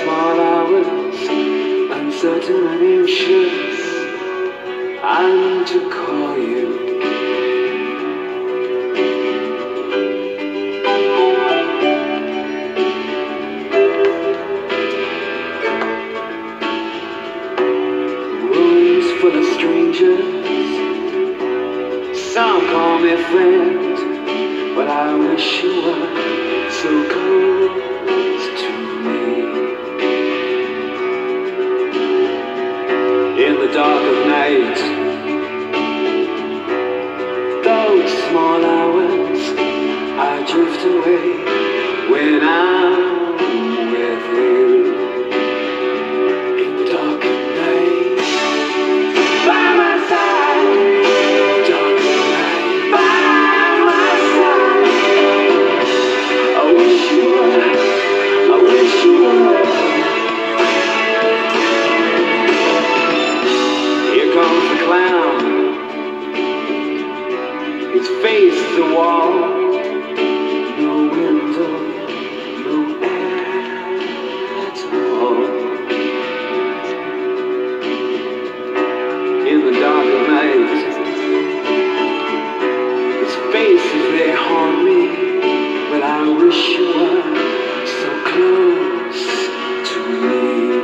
small hours, uncertain and anxious, I need to call you. Rooms full of strangers, some call me friend, but I wish you were so close to me. In the dark of night, those small hours, I drift away when I'm with you. In the dark of night, by my side. Dark of night, by my side. I wish you were, I wish you were. Here comes the clown, his face is the wall, no window, no air at all. In the dark of night, his faces they haunt me, but I wish you were so close to me.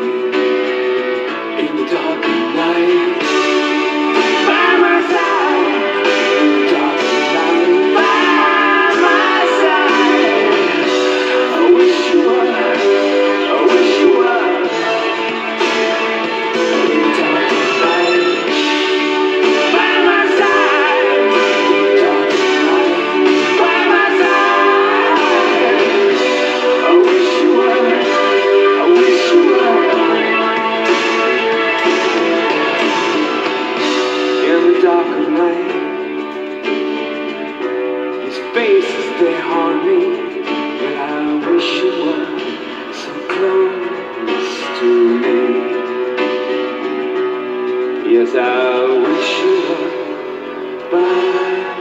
In the dark of night, by my side. In the dark of night, by my side. I wish you were, I wish you were. In the dark of night, by my side. In the dark of night, by my side. I wish you were, I wish you were. In the dark of night, his faces they haunt me, but I wish you were so close to me. Yes, I wish you were by